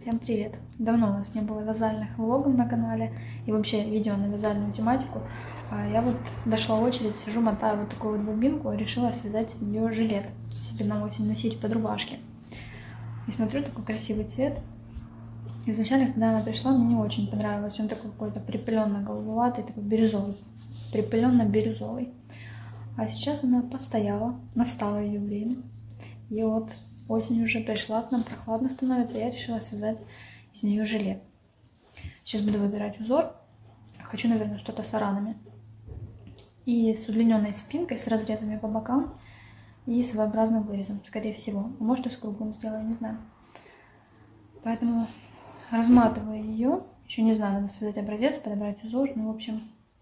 Всем привет! Давно у нас не было вязальных влогов на канале и вообще видео на вязальную тематику. Я вот дошла очередь, сижу, мотаю вот такую вот бобинку, решила связать из нее жилет, себе на осень носить под рубашки. И смотрю, такой красивый цвет. Изначально, когда она пришла, мне не очень понравилось. Он такой какой-то припыленно-голубоватый, такой бирюзовый, припыленно-бирюзовый. А сейчас она постояла, настало ее время. И вот осень уже пришла к нам, прохладно становится, я решила связать из нее жилет. Сейчас буду выбирать узор. Хочу, наверное, что-то с аранами. И с удлиненной спинкой, с разрезами по бокам и своеобразным вырезом, скорее всего. Может, и с кругом сделаю, не знаю. Поэтому разматываю ее. Еще не знаю, надо связать образец, подобрать узор. Ну, в общем,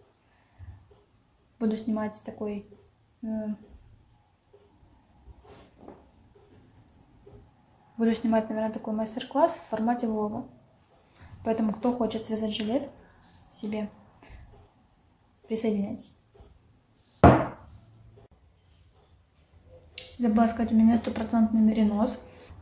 буду снимать такой... Буду снимать, наверное, такой мастер-класс в формате влога. Поэтому, кто хочет связать жилет себе, присоединяйтесь. Забыла сказать, у меня 100% меринос.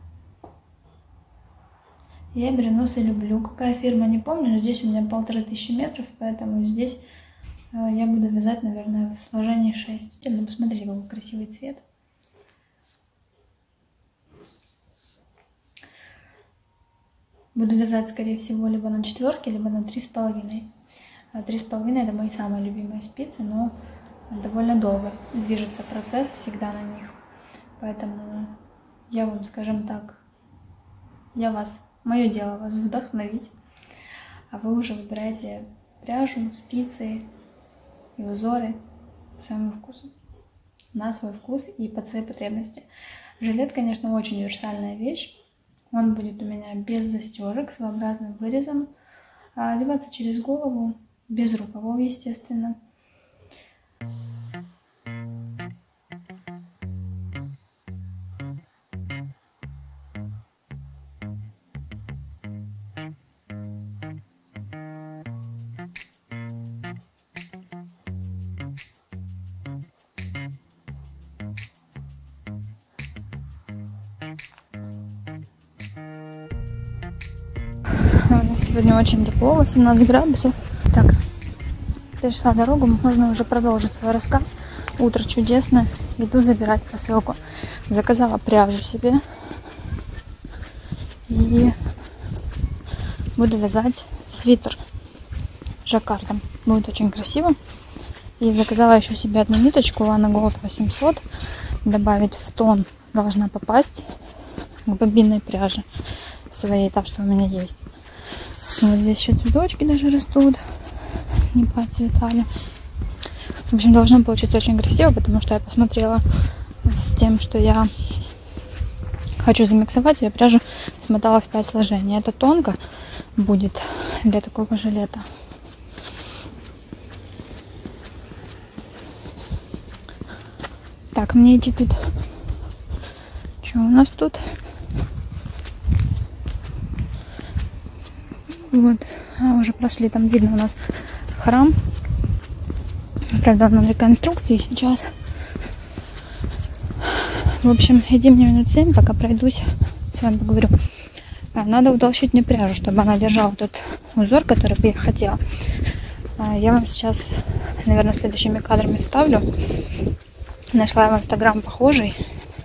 Я мериносы люблю. Какая фирма, не помню, но здесь у меня 1500 метров, поэтому здесь я буду вязать, наверное, в сложении 6. Ну, посмотрите, какой красивый цвет. Буду вязать, скорее всего, либо на 4, либо на 3,5. 3,5 это мои самые любимые спицы, но довольно долго движется процесс всегда на них. Поэтому я вам, скажем так, мое дело вас вдохновить, а вы уже выбираете пряжу, спицы и узоры по своему вкусу, на свой вкус и под свои потребности. Жилет, конечно, очень универсальная вещь. Он будет у меня без застежек, с своеобразным вырезом, одеваться через голову, без рукавов, естественно. Сегодня очень тепло, 18 градусов. Так, перешла дорогу, можно уже продолжить свой рассказ. Утро чудесное, иду забирать посылку. Заказала пряжу себе и буду вязать свитер жаккардом. Будет очень красиво. И заказала еще себе одну ниточку Lana Gold 800. Добавить в тон должна попасть к бобинной пряже своей, та, что у меня есть. Вот здесь еще цветочки даже растут, не поцветали. В общем, должно получиться очень красиво, потому что я посмотрела с тем, что я хочу замиксовать, я пряжу смотала в 5 сложений. Это тонко будет для такого жилета. Так, мне идти тут. Что у нас тут? Вот, уже прошли, там видно у нас храм. Правда, он на реконструкции сейчас. В общем, иди мне минут 7, пока пройдусь, с вами поговорю. Надо утолщить мне пряжу, чтобы она держала тот узор, который бы я хотела. Я вам сейчас, наверное, следующими кадрами вставлю. Нашла в Инстаграм похожий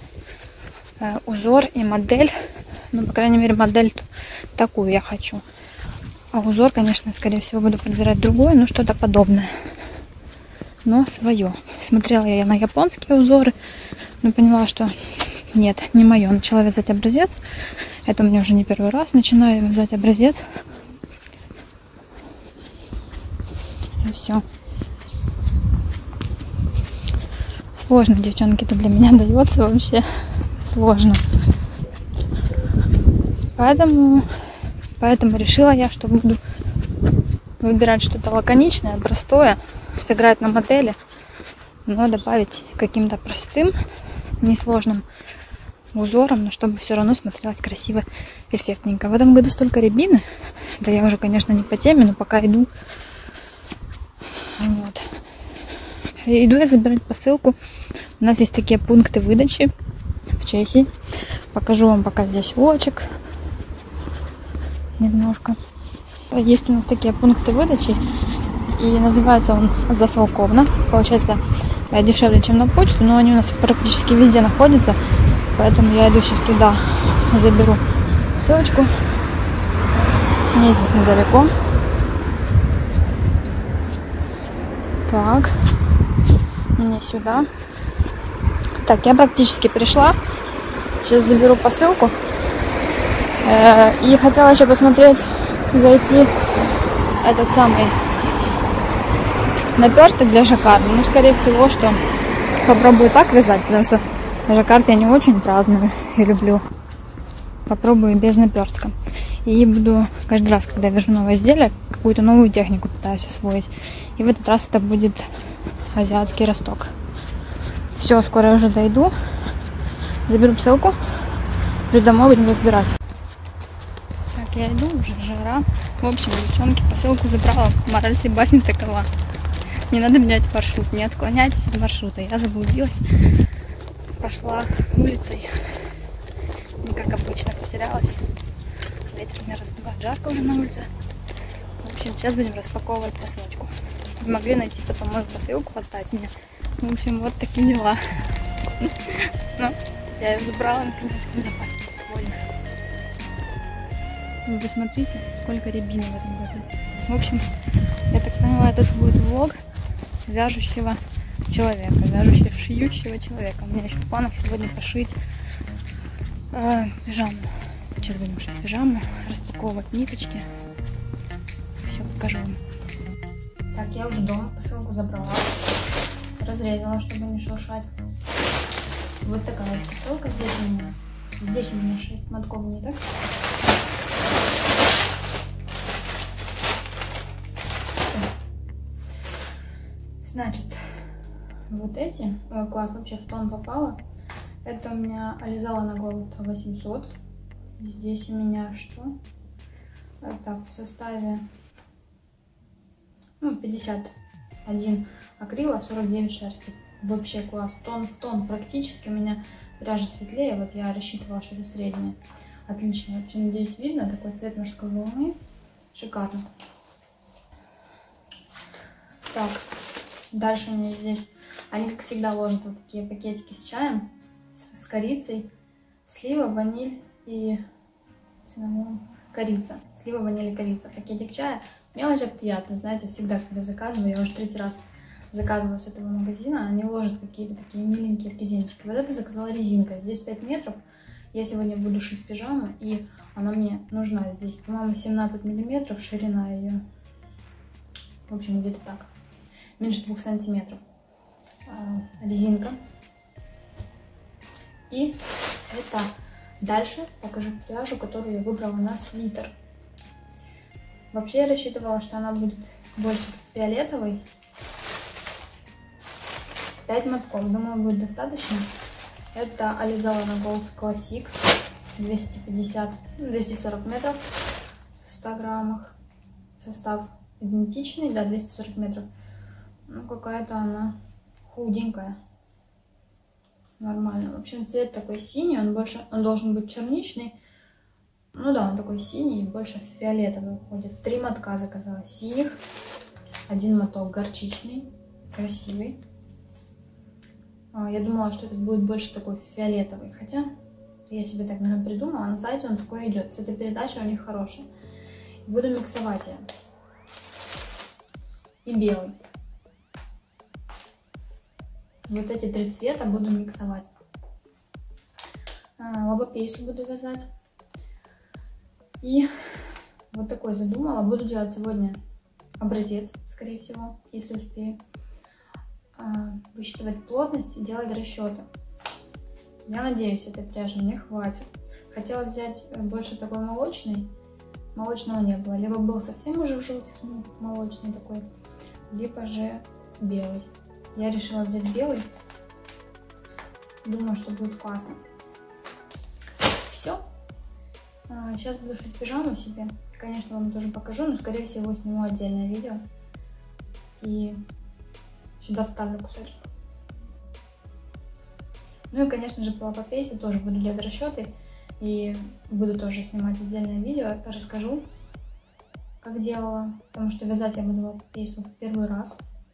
узор и модель. Ну, по крайней мере, модель такую я хочу. А узор, конечно, скорее всего, буду подбирать другой, но что-то подобное. Но свое. Смотрела я на японские узоры, но поняла, что нет, не мое. Начала вязать образец. Это у меня уже не первый раз. Начинаю вязать образец. И все. Сложно, девчонки, это для меня дается вообще. Сложно. Поэтому решила я, что буду выбирать что-то лаконичное, простое, сыграть на модели, но добавить каким-то простым, несложным узором, но чтобы все равно смотрелось красиво, эффектненько. В этом году столько рябины, да я уже, конечно, не по теме, но пока иду. Вот. Иду я забирать посылку. У нас есть такие пункты выдачи в Чехии. Покажу вам пока здесь волочек. немножко. Есть у нас такие пункты выдачи, и называется он Засолковна. Получается дешевле, чем на почту, но они у нас практически везде находятся, поэтому я иду сейчас туда, заберу ссылочку. Мне здесь недалеко. Так, мне сюда. Так, я практически пришла. Сейчас заберу посылку. И хотела еще посмотреть, зайти этот самый наперсток для жаккарда. Ну, скорее всего, что попробую так вязать, потому что жаккард я не очень праздную и люблю. Попробую без наперстка. И буду каждый раз, когда вяжу новое изделие, какую-то новую технику пытаюсь освоить. И в этот раз это будет азиатский росток. Все, скоро я уже дойду. Заберу посылку. Приду домой, будем разбирать. Так, я иду, уже жара. В общем, девчонки, посылку забрала. Мораль всей басни такова. Не надо менять маршрут, не отклоняйтесь от маршрута. Я заблудилась. Пошла улицей. И, как обычно, потерялась. Ветер меня раздувает. Жарко уже на улице. В общем, сейчас будем распаковывать посылочку. Вы могли найти потом мою посылку, отдать мне. В общем, вот такие дела. Ну, я ее забрала, наконец-то. Давай, довольно. Вы смотрите, сколько рябины в этом году. В общем, я так поняла, этот будет влог вяжущего человека, шьющего человека. У меня еще в планах сегодня пошить пижаму. Сейчас будем шить пижаму, распаковывать ниточки. Все, покажу вам. Так, я уже дома посылку забрала. Разрезала, чтобы не шуршать. Вот такая вот посылка. Здесь у меня 6 мотков ниток. Значит, вот эти, ой, класс, вообще в тон попало. Это у меня Alizala на Gold 800. Здесь у меня что? Так, в составе 51 акрила, 49 шерсти. Вообще класс. Тон в тон практически. У меня пряжа светлее. Вот я рассчитывала, что это среднее. Отлично. Вообще, надеюсь, видно. Такой цвет морской волны. Шикарно. Так. Дальше у меня здесь, они, как всегда, ложат вот такие пакетики с чаем, с корицей, слива, ваниль и цинамон, корица. Слива, ваниль и корица. Пакетик чая. Мелочь, а приятно. Знаете, всегда, когда заказываю, я уже 3-й раз заказываю с этого магазина, они ложат какие-то такие миленькие презентики. Вот это заказала резинка. Здесь 5 метров. Я сегодня буду шить пижаму, и она мне нужна. Здесь, по-моему, 17 миллиметров ширина ее. В общем, где-то так. Меньше 2 сантиметров. Резинка. И это дальше покажу пряжу, которую я выбрала на свитер. Вообще я рассчитывала, что она будет больше фиолетовой. 5 мотков, думаю, будет достаточно. Это Alizala на Gold Classic. 240 метров в 100 граммах. Состав идентичный, да, 240 метров. Ну, какая-то она худенькая. Нормально. В общем, цвет такой синий, он должен быть черничный. Ну да, он такой синий, больше фиолетовый уходит. 3 мотка заказала синих. 1 моток горчичный, красивый. Я думала, что этот будет больше такой фиолетовый, хотя я себе так, наверное, придумала. На сайте он такой идет. Цветопередача у них хорошая. Буду миксовать ее. И белый. Вот эти 3 цвета буду миксовать. Лобопейсу буду вязать. И вот такой задумала. Буду делать сегодня образец, скорее всего, если успею. Высчитывать плотность и делать расчеты. Я надеюсь, этой пряжи мне хватит. Хотела взять больше такой молочный. Молочного не было. Либо был совсем уже в желтик, молочный такой, либо же белый. Я решила взять белый. Думаю, что будет классно. Все. Сейчас буду шить пижаму себе. Конечно, вам тоже покажу, но, скорее всего, сниму отдельное видео. И сюда вставлю кусочек. Ну и, конечно же, по лапопейсе тоже буду делать расчеты И буду тоже снимать отдельное видео, расскажу, как делала, потому что вязать я буду пейсу в первый раз.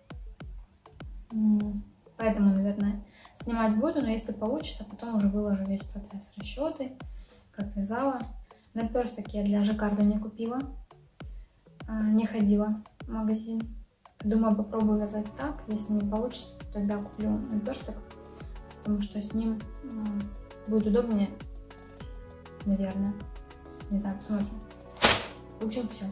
Поэтому, наверное, снимать буду, но если получится, потом уже выложу весь процесс, расчеты, как вязала. Наперсток я для жаккарда не купила, не ходила в магазин. Думаю, попробую вязать так. Если не получится, то тогда куплю наперсток, потому что с ним будет удобнее, наверное. Не знаю, посмотрим. В общем, все.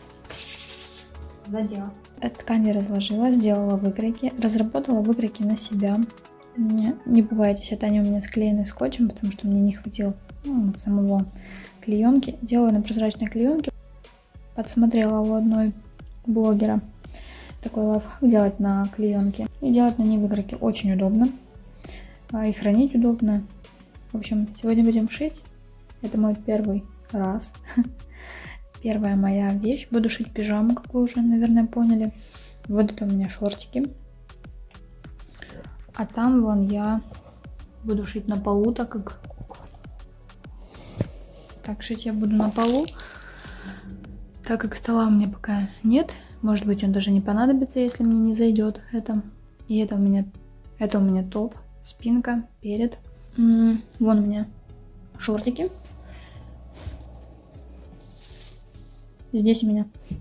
За дело. Ткань разложила, сделала выкройки, разработала выкройки на себя. Не пугайтесь, это они у меня склеены скотчем, потому что мне не хватило самого клеенки. Делаю на прозрачной клеенке. Подсмотрела у одной блогера такой лайфхак делать на клеенке. И делать на ней выкройки очень удобно. И хранить удобно. В общем, сегодня будем шить. Это мой первый раз. Первая моя вещь. Буду шить пижаму, как вы уже, наверное, поняли. Вот это у меня шортики. А там вон я буду шить на полу, так как... Так, шить я буду на полу, так как стола у меня пока нет. Может быть, он даже не понадобится, если мне не зайдет это. И это у меня топ, спинка, перед. Вон у меня шортики. Здесь у меня.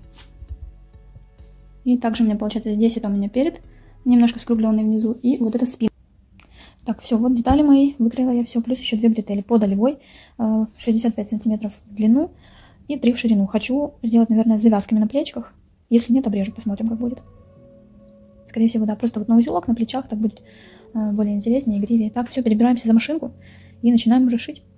И также у меня получается здесь это у меня перед, немножко скругленный внизу. И вот это спинка. Так, все, вот детали мои. Выкроила я все. Плюс еще 2 бретели по долевой. 65 сантиметров в длину и 3 в ширину. Хочу сделать, наверное, с завязками на плечиках. Если нет, обрежу, посмотрим, как будет. Скорее всего, да. Просто вот на узелок, на плечах так будет более интереснее, игривее. Так, все, перебираемся за машинку и начинаем уже шить.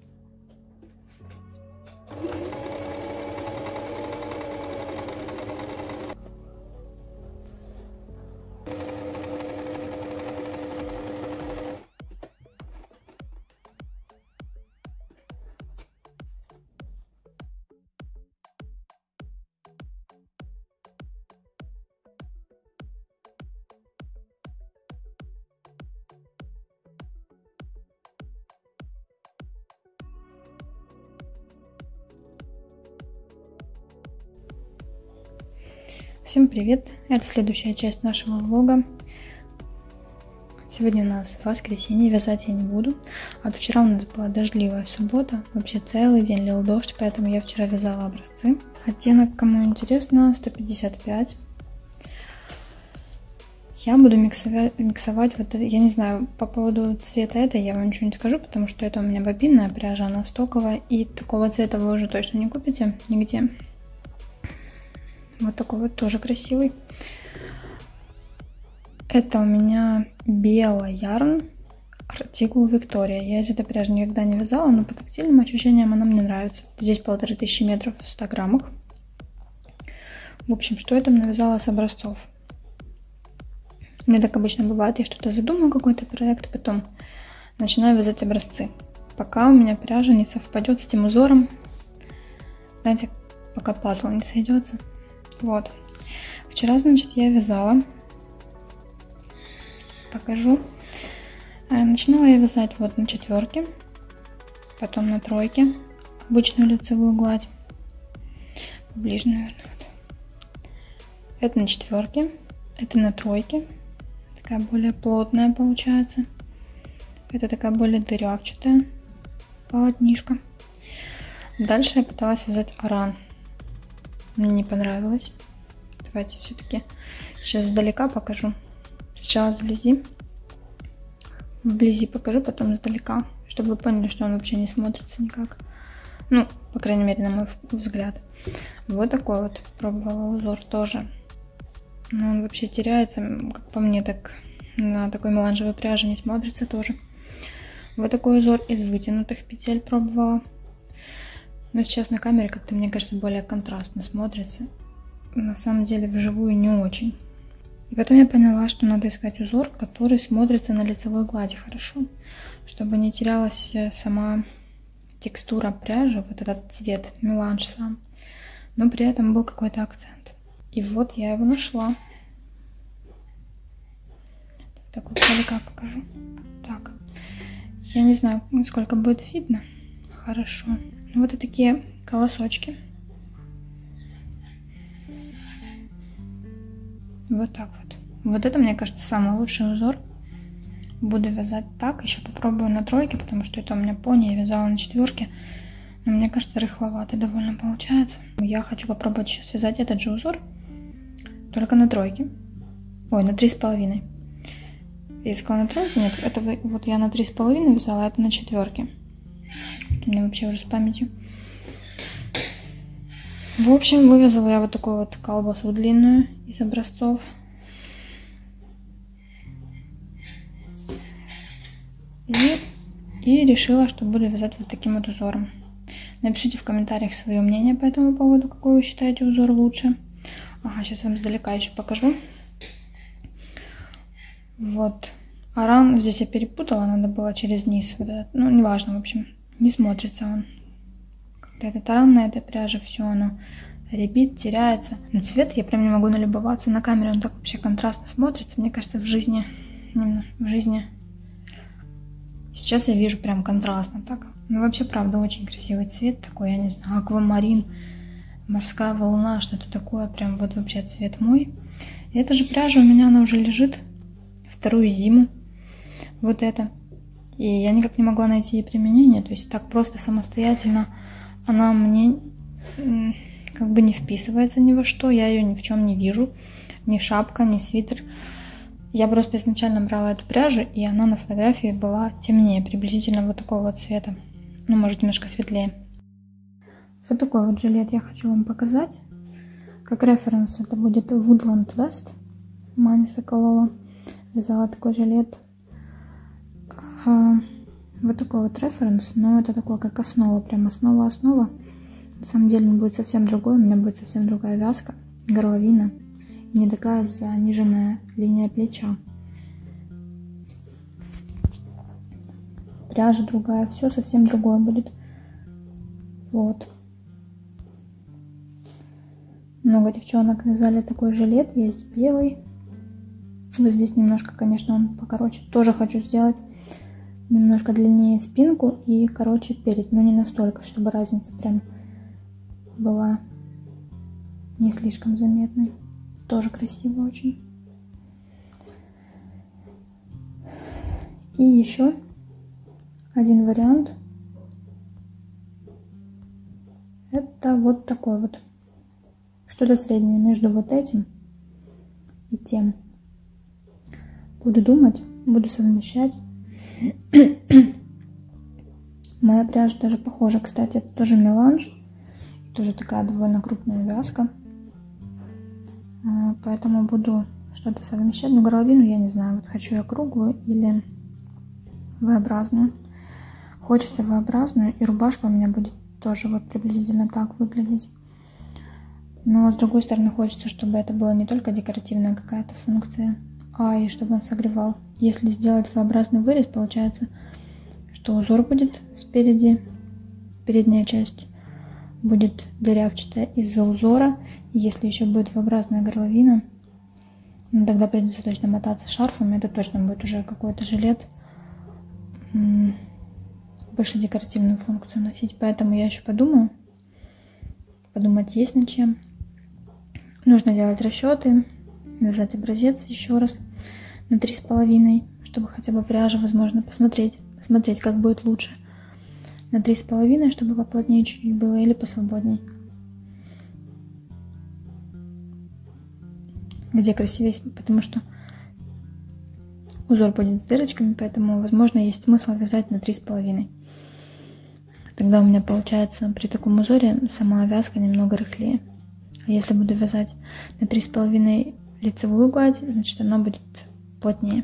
Всем привет! Это следующая часть нашего влога. Сегодня у нас воскресенье, вязать я не буду. От вчера у нас была дождливая суббота, вообще целый день лил дождь, поэтому я вчера вязала образцы. Оттенок, кому интересно, 155. Я буду миксовать вот это. Я не знаю, по поводу цвета этой я вам ничего не скажу, потому что это у меня бобинная пряжа, она стоковая, и такого цвета вы уже точно не купите нигде. Вот такой вот тоже красивый. Это у меня белый ярн, артикул Виктория. Я из этой пряжи никогда не вязала, но по тактильным ощущениям она мне нравится. Здесь 1500 метров в 100 граммах. В общем, что я там навязала с образцов? Мне так обычно бывает, я что-то задумаю, какой-то проект, потом начинаю вязать образцы. Пока у меня пряжа не совпадет с тем узором. Знаете, пока пазл не сойдется. Вот. Вчера, значит, я вязала. Покажу. Начинала я вязать вот на 4, потом на 3, обычную лицевую гладь. Поближе, наверное. Вот. Это на 4, это на 3. Такая более плотная получается. Это такая более дырявчатая полотнишко. Дальше я пыталась вязать аран. Мне не понравилось. Давайте все-таки сейчас сдалека покажу. Сначала вблизи. Вблизи покажу, потом издалека. Чтобы вы поняли, что он вообще не смотрится никак. Ну, по крайней мере, на мой взгляд. Вот такой вот пробовала узор тоже. Но он вообще теряется. Как по мне, так на такой меланжевой пряже не смотрится тоже. Вот такой узор из вытянутых петель пробовала. Но сейчас на камере как-то, мне кажется, более контрастно смотрится. На самом деле, вживую не очень. И потом я поняла, что надо искать узор, который смотрится на лицевой глади хорошо. Чтобы не терялась сама текстура пряжи, вот этот цвет, меланж сам. Но при этом был какой-то акцент. И вот я его нашла. Так вот, далеко покажу. Так. Я не знаю, сколько будет видно. хорошо. Вот и такие колосочки. Вот так вот. Вот это, мне кажется, самый лучший узор. Буду вязать так. Еще попробую на тройке, потому что это у меня пони. Я вязала на 4. Но мне кажется, рыхловато довольно получается. Я хочу попробовать сейчас вязать этот же узор. Только на тройке. Ой, на 3,5. Я искала на тройке. Нет, это вот я на 3,5 вязала, а это на 4. У меня вообще уже с памятью. В общем, вывязала я вот такую вот колбасу длинную из образцов. И решила, что буду вязать вот таким вот узором. Напишите в комментариях свое мнение по этому поводу, какой вы считаете узор лучше. Ага, сейчас вам издалека еще покажу. Вот. Аран здесь я перепутала, надо было через низ. Вот этот. Ну, неважно, в общем. Не смотрится он. Как-то этот аран на этой пряже, все оно рябит, теряется. Но цвет я прям не могу налюбоваться. На камере он так вообще контрастно смотрится. Мне кажется, в жизни... Сейчас я вижу прям контрастно так. Ну, вообще, правда, очень красивый цвет такой, я не знаю, аквамарин, морская волна, что-то такое. Прям вот вообще цвет мой. И эта же пряжа у меня, она уже лежит вторую зиму. Вот это. И я никак не могла найти ей применение. То есть так просто самостоятельно она мне как бы не вписывается ни во что. Я ее ни в чем не вижу. Ни шапка, ни свитер. Я просто изначально брала эту пряжу, и она на фотографии была темнее, приблизительно вот такого вот цвета. Ну, может, немножко светлее. Вот такой вот жилет я хочу вам показать. Как референс это будет Woodland West Мани Соколова. Вязала такой жилет. Вот такой вот референс, но это такое как основа, прям основа-основа. На самом деле он будет совсем другой, у меня будет совсем другая вязка, горловина. И не такая заниженная линия плеча. Пряжа другая, все совсем другое будет. Вот. Много девчонок вязали такой жилет, есть белый. Вот здесь немножко, конечно, он покороче. Тоже хочу сделать немножко длиннее спинку и короче перед, но не настолько, чтобы разница прям была не слишком заметной. Тоже красиво очень. И еще один вариант. Это вот такой вот. Что-то среднее между вот этим и тем. Буду думать, буду совмещать. Моя пряжа тоже похожа, кстати. Это тоже меланж. Тоже такая довольно крупная вязка. Поэтому буду что-то совмещать. Но горловину я не знаю. Вот хочу я круглую или V-образную. Хочется V-образную. И рубашка у меня будет тоже вот приблизительно так выглядеть. Но с другой стороны хочется, чтобы это была не только декоративная какая-то функция, а и чтобы он согревал. Если сделать V-образный вырез, получается, что узор будет спереди, передняя часть будет дырявчатая из-за узора. И если еще будет V-образная горловина, ну, тогда придется точно мотаться шарфом. Это точно будет уже какой-то жилет. Больше декоративную функцию носить. Поэтому я еще подумаю. Подумать есть над чем. Нужно делать расчеты. Вязать образец еще раз на 3,5, чтобы хотя бы пряжа, возможно, посмотреть, как будет лучше. На 3,5, чтобы поплотнее чуть-чуть было или посвободней. Где красивее, потому что узор будет с дырочками, поэтому, возможно, есть смысл вязать на 3,5. Тогда у меня получается при таком узоре сама вязка немного рыхлее. А если буду вязать на 3,5 лицевую гладь, значит она будет плотнее.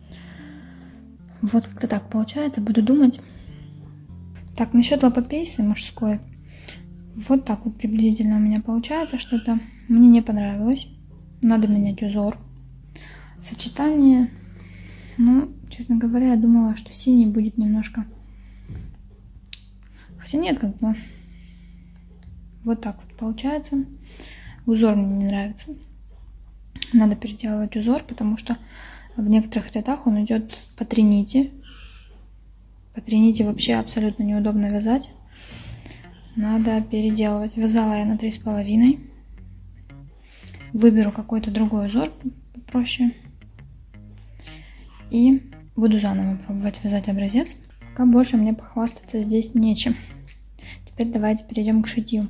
Вот как-то так получается. Буду думать. Так, насчет лапопейсы мужской. Вот так вот приблизительно у меня получается что-то. Мне не понравилось. Надо менять узор. Сочетание. Ну, честно говоря, я думала, что синий будет немножко... Хотя нет, как бы. Вот так вот получается. Узор мне не нравится. Надо переделывать узор, потому что в некоторых рядах он идет по 3 нити. По 3 нити вообще абсолютно неудобно вязать. надо переделывать. Вязала я на 3,5. Выберу какой-то другой узор попроще. И буду заново пробовать вязать образец. Пока больше мне похвастаться здесь нечем. Теперь давайте перейдем к шитью.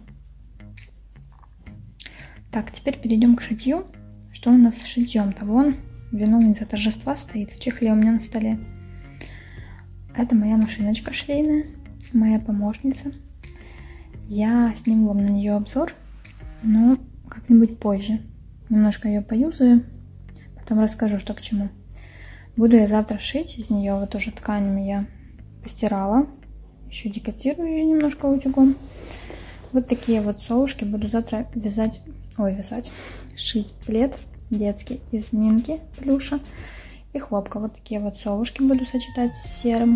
Так, теперь перейдем к шитью. Что у нас с шитьем-то? Вон, виновница торжества стоит в чехле у меня на столе. Это моя машиночка швейная, моя помощница. Я сниму вам на нее обзор, но как-нибудь позже. Немножко ее поюзаю, потом расскажу, что к чему. Буду я завтра шить из нее, вот уже тканями я постирала. Еще декотирую ее немножко утюгом. Вот такие вот совушки буду завтра шить плед детский из минки плюша и хлопка. Вот такие вот совушки буду сочетать с серым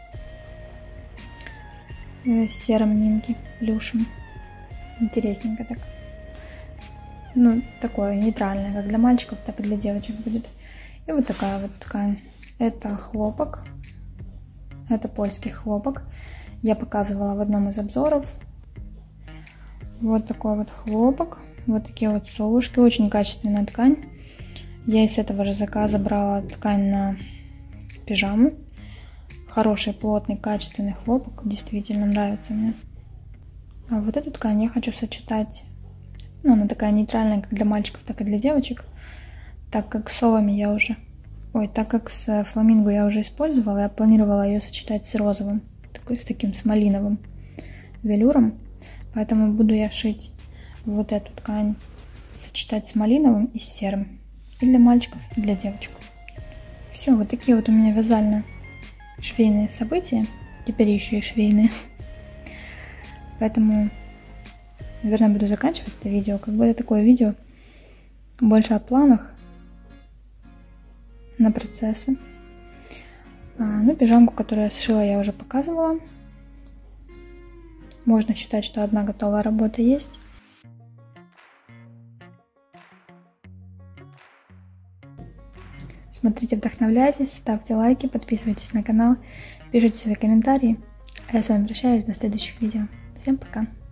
минки плюшем. Интересненько так. Ну, такое нейтральное, как для мальчиков, так и для девочек будет. И вот такая вот ткань. Это хлопок. Это польский хлопок. Я показывала в одном из обзоров. Вот такой вот хлопок. Вот такие вот совушки. Очень качественная ткань. Я из этого же заказа брала ткань на пижаму. Хороший, плотный, качественный хлопок. Действительно нравится мне. А вот эту ткань я хочу сочетать. Ну, она такая нейтральная, как для мальчиков, так и для девочек. Так как с совами я уже... так как с фламинго я уже использовала, я планировала ее сочетать с розовым. С таким с малиновым велюром. Поэтому буду я шить вот эту ткань, сочетать с малиновым и с серым. И для мальчиков, и для девочек. Все, вот такие вот у меня вязально-швейные события. Теперь еще и швейные. Поэтому... наверное, буду заканчивать это видео. Как бы это такое видео больше о планах на процессы. Ну, пижамку, которую я сшила, я уже показывала. Можно считать, что одна готовая работа есть. Смотрите, вдохновляйтесь, ставьте лайки, подписывайтесь на канал, пишите свои комментарии. А я с вами прощаюсь до следующих видео. Всем пока!